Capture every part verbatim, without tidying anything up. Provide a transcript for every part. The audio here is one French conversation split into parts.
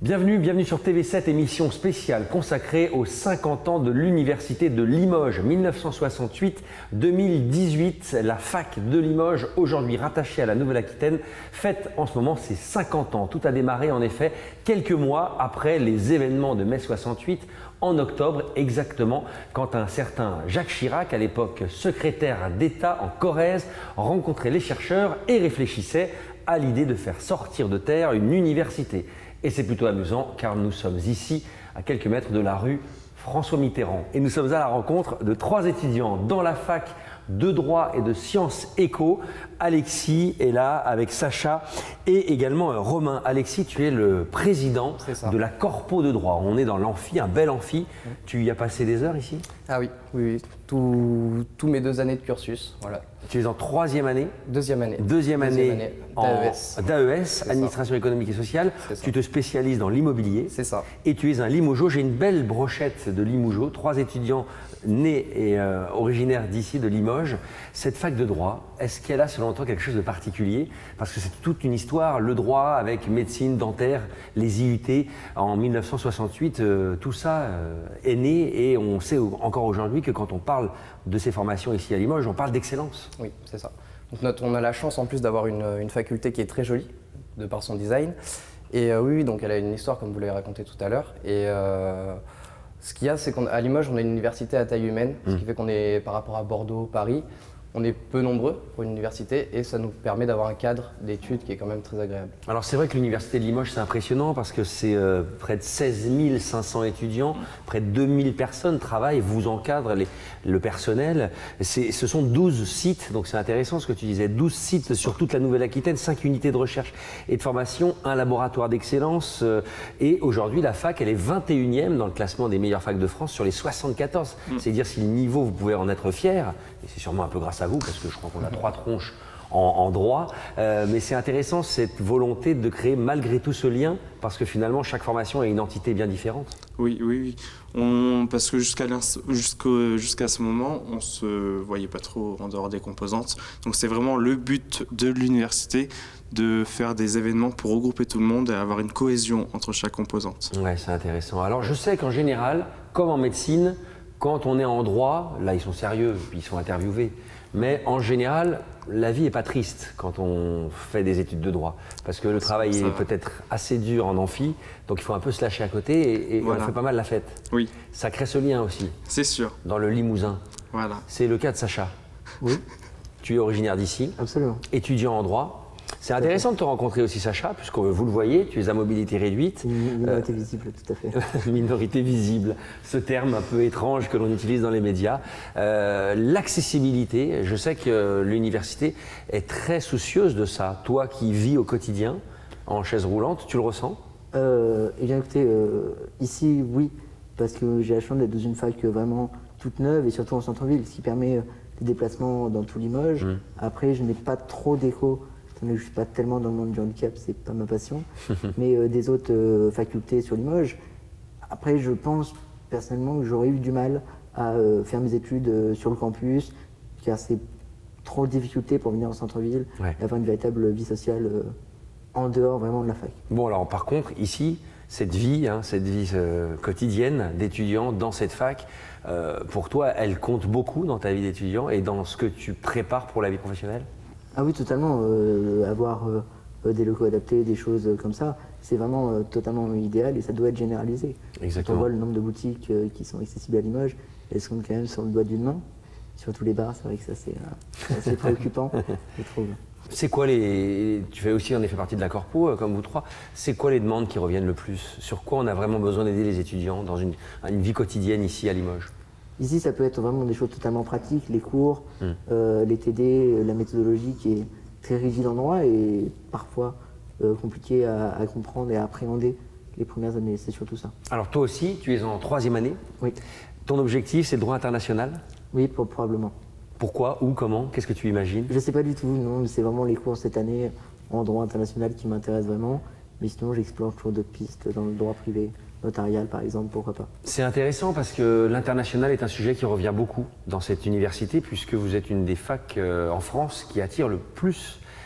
Bienvenue, bienvenue sur T V sept, émission spéciale consacrée aux cinquante ans de l'Université de Limoges, mille neuf cent soixante-huit à deux mille dix-huit. La fac de Limoges, aujourd'hui rattachée à la Nouvelle-Aquitaine, fête en ce moment ses cinquante ans. Tout a démarré en effet quelques mois après les événements de mai soixante-huit, en octobre exactement, quand un certain Jacques Chirac, à l'époque secrétaire d'État en Corrèze, rencontrait les chercheurs et réfléchissait à l'idée de faire sortir de terre une université. Et c'est plutôt amusant car nous sommes ici à quelques mètres de la rue François Mitterrand. Et nous sommes à la rencontre de trois étudiants dans la fac de droit et de sciences éco. Alexis est là avec Sacha et également Romain. Alexis, tu es le président de la Corpo de droit. On est dans l'amphi, un bel amphi. Mmh. Tu y as passé des heures ici? Ah oui, oui, oui. Tous tous mes deux années de cursus. Voilà. Tu es en troisième année? Deuxième année. Deuxième année, Deuxième année en d'A E S. d'A E S, Administration économique et sociale. Tu te spécialises dans l'immobilier. C'est ça. Et tu es un Limougeot. J'ai une belle brochette de Limougeot. Trois étudiants nés et euh, originaires d'ici, de Limoges. Cette fac de droit, est-ce qu'elle a selon toi quelque chose de particulier? Parce que c'est toute une histoire, le droit avec médecine, dentaire, les I U T. En mille neuf cent soixante-huit, euh, tout ça euh, est né et on sait encore aujourd'hui que quand on parle de ces formations ici à Limoges, on parle d'excellence. Oui, c'est ça. Donc notre, on a la chance en plus d'avoir une, une faculté qui est très jolie, de par son design. Et euh, oui, donc elle a une histoire comme vous l'avez raconté tout à l'heure. Et euh, ce qu'il y a, c'est qu'à Limoges, on a une université à taille humaine, mmh. ce qui fait qu'on est, par rapport à Bordeaux, Paris, on est peu nombreux pour une université et ça nous permet d'avoir un cadre d'études qui est quand même très agréable. Alors c'est vrai que l'université de Limoges c'est impressionnant parce que c'est euh, près de seize mille cinq cents étudiants, près de deux mille personnes travaillent, vous encadrent les, le personnel. Ce sont douze sites, donc c'est intéressant ce que tu disais, douze sites sur toute la Nouvelle-Aquitaine, cinq unités de recherche et de formation, un laboratoire d'excellence euh, et aujourd'hui la fac elle est vingt et unième dans le classement des meilleures facs de France sur les soixante-quatorze. Mmh. C'est dire si le niveau vous pouvez en être fier, et c'est sûrement un peu grâce à vous, parce que je crois qu'on a trois tronches en, en droit, euh, mais c'est intéressant cette volonté de créer malgré tout ce lien, parce que finalement chaque formation a une entité bien différente. Oui, oui, oui. On, parce que jusqu'à jusqu'à jusqu'à ce moment, on ne se voyait pas trop en dehors des composantes. Donc c'est vraiment le but de l'université, de faire des événements pour regrouper tout le monde et avoir une cohésion entre chaque composante. Ouais, c'est intéressant. Alors je sais qu'en général, comme en médecine, quand on est en droit, là ils sont sérieux, puis ils sont interviewés, mais en général, la vie n'est pas triste quand on fait des études de droit, parce que le travail est peut-être assez dur en amphi, donc il faut un peu se lâcher à côté et, et voilà. On fait pas mal la fête. Oui. Ça crée ce lien aussi. C'est sûr. Dans le Limousin. Voilà. C'est le cas de Sacha. Oui. Tu es originaire d'ici. Absolument. Étudiant en droit. C'est intéressant de te rencontrer aussi, Sacha, puisque vous le voyez, tu es à mobilité réduite. Une minorité euh, visible, tout à fait. Minorité visible, ce terme un peu étrange que l'on utilise dans les médias. Euh, L'accessibilité, je sais que l'université est très soucieuse de ça. Toi qui vis au quotidien, en chaise roulante, tu le ressens? euh, Eh bien écoutez, euh, ici, oui, parce que j'ai la chance d'être dans une fac vraiment toute neuve et surtout en centre-ville, ce qui permet des déplacements dans tout Limoges. Mmh. Après, je n'ai pas trop d'écho. Je ne suis pas tellement dans le monde du handicap, c'est pas ma passion, mais euh, des autres euh, facultés sur Limoges. Après, je pense personnellement que j'aurais eu du mal à euh, faire mes études euh, sur le campus, car c'est trop de difficultés pour venir en centre-ville ouais. et avoir une véritable vie sociale euh, en dehors vraiment de la fac. Bon alors par contre, ici, cette vie, hein, cette vie euh, quotidienne d'étudiant dans cette fac, euh, pour toi, elle compte beaucoup dans ta vie d'étudiant et dans ce que tu prépares pour la vie professionnelle? Ah oui, totalement. Euh, avoir euh, des locaux adaptés, des choses comme ça, c'est vraiment euh, totalement idéal et ça doit être généralisé. Exactement. Quand on voit le nombre de boutiques euh, qui sont accessibles à Limoges, elles sont quand même sur le doigt d'une main. Sur tous les bars, c'est vrai que ça c'est euh, assez préoccupant, je trouve. C'est quoi les... Tu fais aussi en effet partie de la Corpo, euh, comme vous trois. C'est quoi les demandes qui reviennent le plus? Sur quoi on a vraiment besoin d'aider les étudiants dans une, une vie quotidienne ici à Limoges? Ici, ça peut être vraiment des choses totalement pratiques, les cours, mmh. euh, les T D, la méthodologie qui est très rigide en droit et parfois euh, compliquée à, à comprendre et à appréhender les premières années. C'est surtout ça. Alors toi aussi, tu es en troisième année. Oui. Ton objectif, c'est le droit international? Oui, pour, probablement. Pourquoi? Où? Comment? Qu'est-ce que tu imagines? Je ne sais pas du tout, non. C'est vraiment les cours cette année en droit international qui m'intéressent vraiment. Mais sinon, j'explore toujours d'autres pistes dans le droit privé. Notarial par exemple, pourquoi pas. C'est intéressant parce que l'international est un sujet qui revient beaucoup dans cette université puisque vous êtes une des facs euh, en France qui attire le plus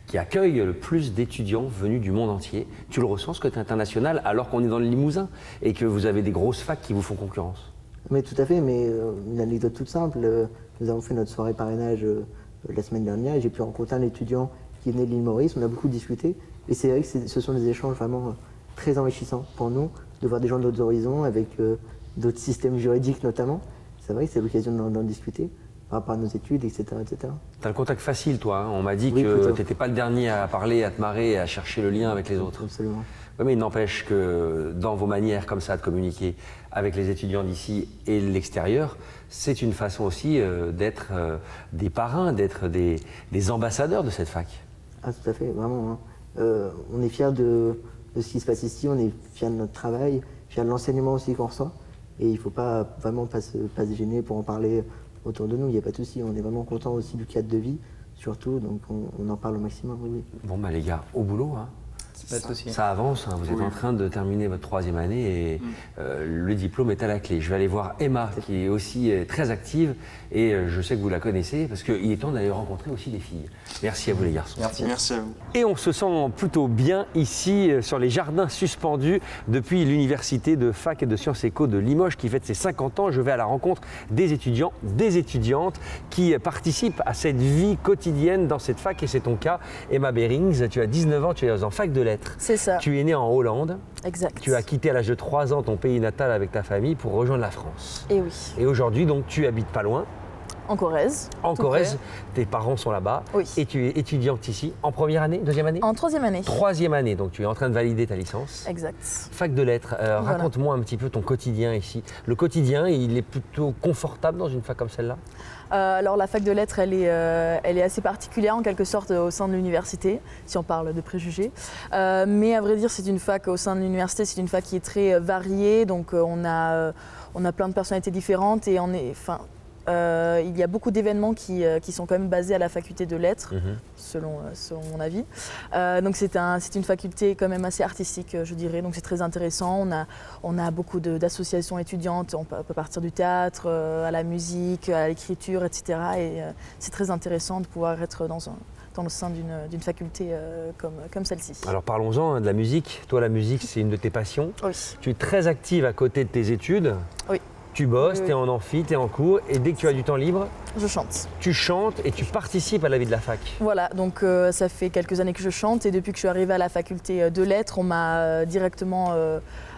qui accueille le plus d'étudiants venus du monde entier. Tu le ressens, ce côté international, alors qu'on est dans le Limousin et que vous avez des grosses facs qui vous font concurrence? Mais tout à fait, mais euh, une anecdote toute simple. Euh, nous avons fait notre soirée parrainage euh, la semaine dernière et j'ai pu rencontrer un étudiant qui venait de l'île Maurice. On a beaucoup discuté et c'est vrai que ce sont des échanges vraiment euh, très enrichissants pour nous, de voir des gens d'autres horizons avec euh, d'autres systèmes juridiques notamment. C'est vrai que c'est l'occasion d'en discuter par rapport à nos études, et cetera et cetera. Tu as le contact facile, toi. Hein. On m'a dit Oui, que plutôt. tu n'étais pas le dernier à parler, à te marrer, à chercher le lien avec les autres. Absolument. Oui, mais il n'empêche que dans vos manières comme ça de communiquer avec les étudiants d'ici et de l'extérieur, c'est une façon aussi euh, d'être euh, des parrains, d'être des, des ambassadeurs de cette fac. Ah, tout à fait, vraiment. Hein. Euh, on est fiers de, de ce qui se passe ici, on est fiers de notre travail, fiers de l'enseignement aussi qu'on reçoit. Et il ne faut pas vraiment pas se, pas se gêner pour en parler autour de nous, il n'y a pas de souci. On est vraiment content aussi du cadre de vie, surtout, donc on, on en parle au maximum. Oui, oui. Bon, bah les gars, au boulot, hein. Pas de souci. Ça avance, hein. Vous êtes Oui. en train de terminer votre troisième année et mm. euh, le diplôme est à la clé. Je vais aller voir Emma qui est aussi euh, très active et euh, je sais que vous la connaissez parce qu'il est temps d'aller rencontrer aussi des filles. Merci à vous les garçons. Merci. Merci à vous. Et on se sent plutôt bien ici euh, sur les jardins suspendus depuis l'université de fac et de sciences éco de Limoges qui fête ses cinquante ans. Je vais à la rencontre des étudiants, des étudiantes qui participent à cette vie quotidienne dans cette fac et c'est ton cas. Emma Behrings, tu as dix-neuf ans, tu es en fac de lettres. C'est ça. Tu es née en Hollande. Exact. Tu as quitté à l'âge de trois ans ton pays natal avec ta famille pour rejoindre la France. Et oui. Et aujourd'hui, donc, tu habites pas loin, En Corrèze. en tout Corrèze. près. Tes parents sont là-bas. Oui. Et tu es étudiante ici, en première année, deuxième année En troisième année. Troisième année, donc tu es en train de valider ta licence. Exact. Fac de lettres, euh, Voilà. raconte-moi un petit peu ton quotidien ici. Le quotidien, il est plutôt confortable dans une fac comme celle-là? Euh, alors la fac de lettres, elle est, euh, elle est assez particulière en quelque sorte au sein de l'université, si on parle de préjugés. Euh, mais à vrai dire, c'est une fac au sein de l'université, c'est une fac qui est très euh, variée, donc euh, on, a, euh, on a plein de personnalités différentes et on est, enfin, euh, il y a beaucoup d'événements qui, euh, qui sont quand même basés à la faculté de lettres, Mhm. selon, euh, selon mon avis. Euh, donc c'est un, c'est une faculté quand même assez artistique, euh, je dirais, donc c'est très intéressant. On a, on a beaucoup de- d'associations étudiantes, on peut, on peut partir du théâtre, euh, à la musique, à l'écriture, et cetera. Et euh, c'est très intéressant de pouvoir être dans, un, dans le sein d'une d'une faculté euh, comme, comme celle-ci. Alors parlons-en hein, de la musique. Toi, la musique, c'est une de tes passions. Oui, Tu es très active à côté de tes études. oui, Tu bosses, Oui, tu es oui. en amphi, tu es en cours et dès que tu as du temps libre, je chante. tu chantes et tu participes à la vie de la fac. Voilà, donc euh, ça fait quelques années que je chante et depuis que je suis arrivée à la faculté euh, de lettres, on m'a euh, directement euh,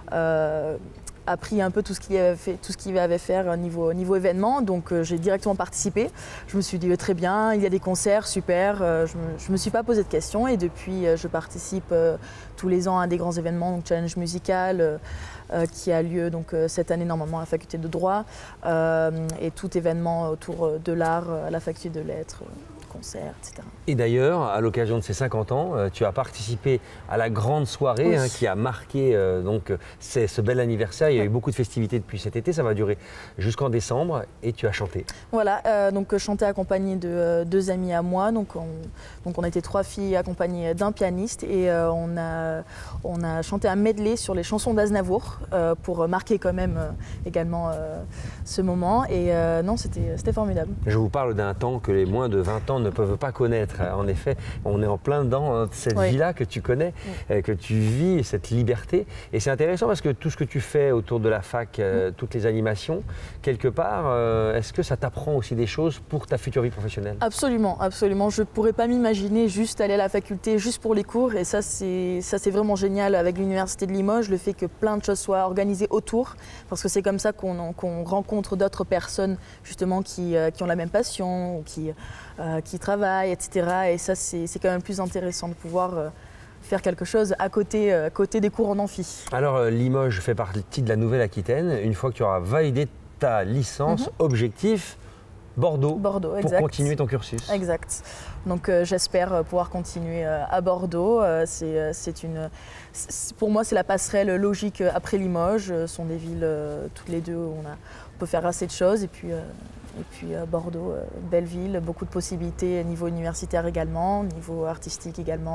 euh, appris un peu tout ce qu'il y avait fait, tout ce qu'il y avait à faire niveau, niveau événement. Donc euh, j'ai directement participé. Je me suis dit euh, très bien, il y a des concerts, super. Euh, je ne me, me suis pas posé de questions et depuis euh, je participe euh, tous les ans à des grands événements, donc challenge musical. Euh, euh, qui a lieu donc, euh, cette année normalement à la faculté de droit euh, et tout événement autour euh, de l'art euh, à la faculté de lettres, euh, concerts, et cetera. Et d'ailleurs, à l'occasion de ces cinquante ans, euh, tu as participé à la grande soirée Oui. hein, qui a marqué euh, donc, c'est ce bel anniversaire. Il y a eu beaucoup de festivités depuis cet été, ça va durer jusqu'en décembre et tu as chanté. Voilà, euh, donc chanté accompagné de euh, deux amis à moi. Donc on, donc on a été trois filles accompagnées d'un pianiste et euh, on, a, on a chanté un medley sur les chansons d'Aznavour euh, pour marquer quand même euh, également euh, ce moment. Et euh, non, c'était c'était formidable. Je vous parle d'un temps que les moins de vingt ans ne peuvent pas connaître. En effet, on est en plein dedans hein, de cette Oui. vie-là que tu connais, Oui. euh, que tu vis, cette liberté. Et c'est intéressant parce que tout ce que tu fais autour de la fac, euh, toutes les animations, quelque part, euh, est-ce que ça t'apprend aussi des choses pour ta future vie professionnelle? Absolument, absolument. Je ne pourrais pas m'imaginer juste aller à la faculté juste pour les cours. Et ça, c'est ça, c'est vraiment génial avec l'Université de Limoges, le fait que plein de choses soient organisées autour. Parce que c'est comme ça qu'on qu'on rencontre d'autres personnes justement qui, euh, qui ont la même passion, ou qui, euh, qui travaillent, et cetera. Et ça, c'est c'est quand même plus intéressant de pouvoir euh, faire quelque chose à côté, euh, à côté des cours en amphi. Alors, euh, Limoges fait partie de la Nouvelle-Aquitaine. Une fois que tu auras validé ta licence, Mhm. objectif, Bordeaux, Bordeaux, pour exact. continuer ton cursus. Exact. Donc euh, j'espère euh, pouvoir continuer euh, à Bordeaux. Euh, c'est, euh, c'est une, c'est- pour moi, c'est la passerelle logique euh, après Limoges. Euh, Ce sont des villes, euh, toutes les deux, où on, a, on peut faire assez de choses. Et puis, euh, et puis euh, Bordeaux, euh, belle ville, beaucoup de possibilités niveau universitaire également, niveau artistique également.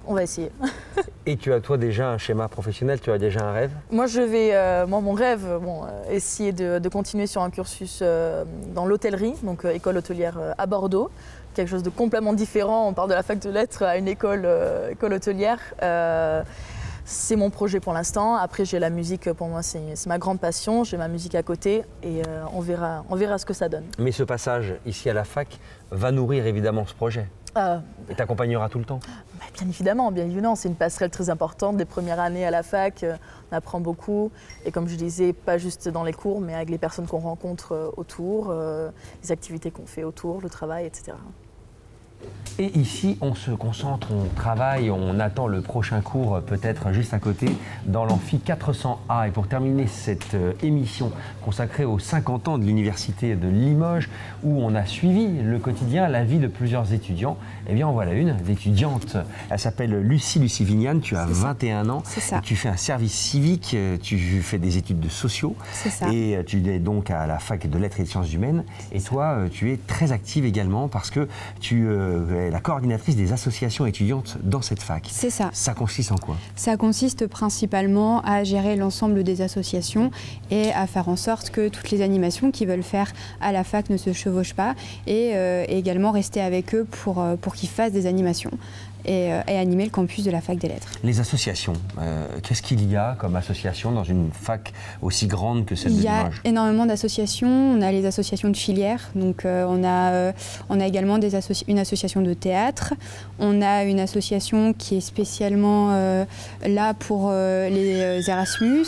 On va essayer. Et tu as toi déjà un schéma professionnel, tu as déjà un rêve? Moi, je vais, euh, moi, mon rêve, bon, euh, essayer de, de continuer sur un cursus euh, dans l'hôtellerie, donc euh, école hôtelière euh, à Bordeaux. Quelque chose de complètement différent. On part de la fac de lettres à une école, euh, école hôtelière. Euh, c'est mon projet pour l'instant. Après, j'ai la musique, pour moi, c'est ma grande passion. J'ai ma musique à côté et euh, on verra, on verra ce que ça donne. Mais ce passage ici à la fac va nourrir évidemment ce projet. Euh, Et t'accompagnera tout le temps? bah, Bien évidemment, bien évidemment. C'est une passerelle très importante. Les premières années à la fac, euh, on apprend beaucoup. Et comme je disais, pas juste dans les cours, mais avec les personnes qu'on rencontre euh, autour, euh, les activités qu'on fait autour, le travail, et cetera. Et ici, on se concentre, on travaille, on attend le prochain cours peut-être juste à côté dans l'amphi quatre cents A. Et pour terminer cette euh, émission consacrée aux cinquante ans de l'Université de Limoges, où on a suivi le quotidien, la vie de plusieurs étudiants, eh bien en voilà une, d'étudiante. Elle s'appelle Lucie, Lucie Vignane, tu as vingt et un ans. C'est ça. Et tu fais un service civique, tu fais des études de sociaux. C'est ça. Et tu es donc à la fac de lettres et de sciences humaines. Et toi, tu es très active également parce que tu euh, la coordinatrice des associations étudiantes dans cette fac. C'est ça. Ça consiste en quoi? Ça consiste principalement à gérer l'ensemble des associations et à faire en sorte que toutes les animations qu'ils veulent faire à la fac ne se chevauchent pas et euh, également rester avec eux pour, pour qu'ils fassent des animations. Et, euh, et animer le campus de la fac des lettres. Les associations, euh, qu'est-ce qu'il y a comme association dans une fac aussi grande que celle de Limoges? Il y a énormément d'associations. On a les associations de filière, donc euh, on, a, euh, on a également des associ une association de théâtre. On a une association qui est spécialement euh, là pour euh, les Erasmus.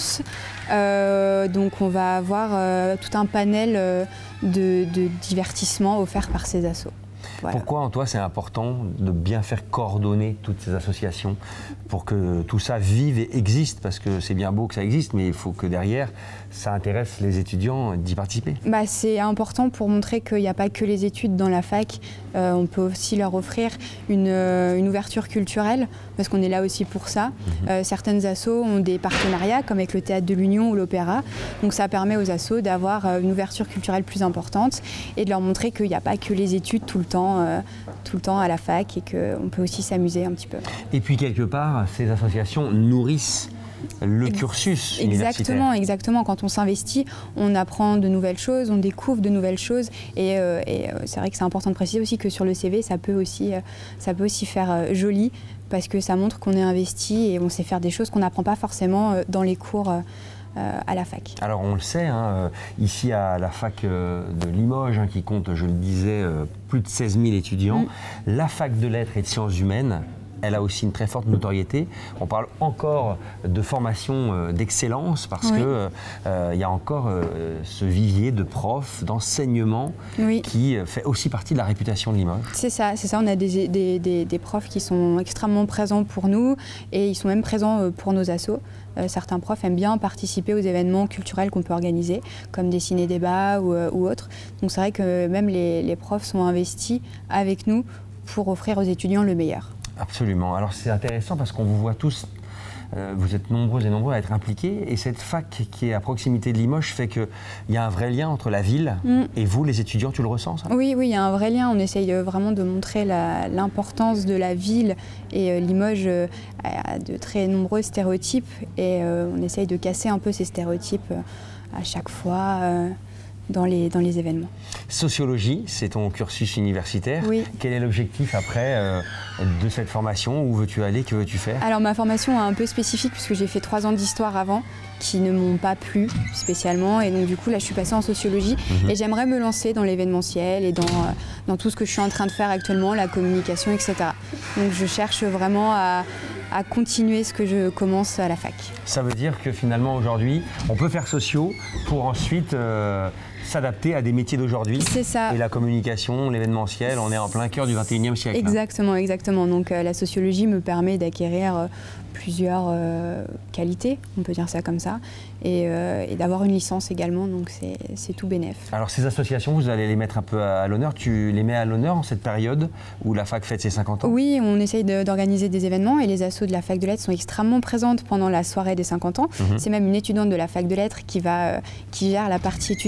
Euh, donc on va avoir euh, tout un panel euh, de, de divertissement offert par ces assos. Voilà. Pourquoi en toi c'est important de bien faire coordonner toutes ces associations pour que tout ça vive et existe? Parce que c'est bien beau que ça existe, mais il faut que derrière ça intéresse les étudiants d'y participer. Bah, c'est important pour montrer qu'il n'y a pas que les études dans la fac, euh, on peut aussi leur offrir une, euh, une ouverture culturelle, parce qu'on est là aussi pour ça. Mmh. Euh, certaines assos ont des partenariats, comme avec le Théâtre de l'Union ou l'Opéra, donc ça permet aux assos d'avoir euh, une ouverture culturelle plus importante et de leur montrer qu'il n'y a pas que les études tout le temps, euh, tout le temps à la fac et qu'on peut aussi s'amuser un petit peu. Et puis quelque part, ces associations nourrissent le cursus universitaire. Exactement, exactement. Quand on s'investit, on apprend de nouvelles choses, on découvre de nouvelles choses. Et, euh, et euh, c'est vrai que c'est important de préciser aussi que sur le C V, ça peut aussi, euh, ça peut aussi faire euh, joli, parce que ça montre qu'on est investi et on sait faire des choses qu'on n'apprend pas forcément euh, dans les cours euh, euh, à la fac. Alors on le sait, hein, ici à la fac euh, de Limoges, hein, qui compte, je le disais, euh, plus de seize mille étudiants, mmh. la fac de lettres et de sciences humaines, elle a aussi une très forte notoriété. On parle encore de formation euh, d'excellence parce oui. qu'il euh, y a encore euh, ce vivier de profs, d'enseignement oui. qui fait aussi partie de la réputation de Limoges. C'est ça, c'est ça. On a des, des, des, des profs qui sont extrêmement présents pour nous et ils sont même présents pour nos assos. Euh, certains profs aiment bien participer aux événements culturels qu'on peut organiser, comme des ciné-débats ou, euh, ou autres. Donc c'est vrai que même les, les profs sont investis avec nous pour offrir aux étudiants le meilleur. Absolument. Alors c'est intéressant parce qu'on vous voit tous, euh, vous êtes nombreux et nombreux à être impliqués et cette fac qui est à proximité de Limoges fait qu'il y a un vrai lien entre la ville mmh. et vous, les étudiants, tu le ressens ça? Oui, oui, il y a un vrai lien. On essaye vraiment de montrer l'importance de la ville et euh, Limoges euh, a de très nombreux stéréotypes et euh, on essaye de casser un peu ces stéréotypes euh, à chaque fois. Euh, Dans les, dans les événements. Sociologie, c'est ton cursus universitaire. Oui. Quel est l'objectif après euh, de cette formation? Où veux-tu aller? Que veux-tu faire? Alors ma formation est un peu spécifique puisque j'ai fait trois ans d'histoire avant qui ne m'ont pas plu spécialement et donc du coup là je suis passée en sociologie mmh. et j'aimerais me lancer dans l'événementiel et dans, euh, dans tout ce que je suis en train de faire actuellement, la communication, et cetera. Donc je cherche vraiment à, à continuer ce que je commence à la fac. Ça veut dire que finalement aujourd'hui on peut faire sociaux pour ensuite euh, s'adapter à des métiers d'aujourd'hui. C'est ça. Et la communication, l'événementiel, on est en plein cœur du vingt et unième siècle. Exactement, hein. exactement. Donc euh, la sociologie me permet d'acquérir euh, plusieurs euh, qualités, on peut dire ça comme ça, et, euh, et d'avoir une licence également, donc c'est tout bénef. Alors ces associations, vous allez les mettre un peu à, à l'honneur, tu les mets à l'honneur en cette période où la fac fête ses cinquante ans? Oui, on essaye d'organiser de, des événements et les assos de la fac de lettres sont extrêmement présentes pendant la soirée des cinquante ans. Mmh. C'est même une étudiante de la fac de lettres qui, va, euh, qui gère la partie étudiante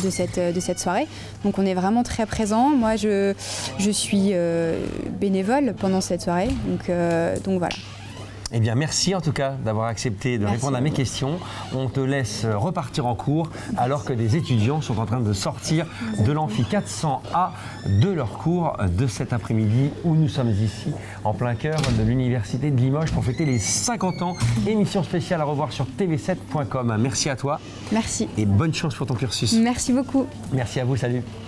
de cette, de cette soirée. Donc on est vraiment très présent. Moi, je, je suis euh, bénévole pendant cette soirée. Donc, euh, donc voilà. Eh bien, merci en tout cas d'avoir accepté de Merci répondre à mes questions. On te laisse repartir en cours alors que des étudiants sont en train de sortir de l'amphi quatre cents A de leur cours de cet après-midi où nous sommes ici en plein cœur de l'Université de Limoges pour fêter les cinquante ans. Émission spéciale à revoir sur T V sept point com. Merci à toi. Merci. Et bonne chance pour ton cursus. Merci beaucoup. Merci à vous, salut.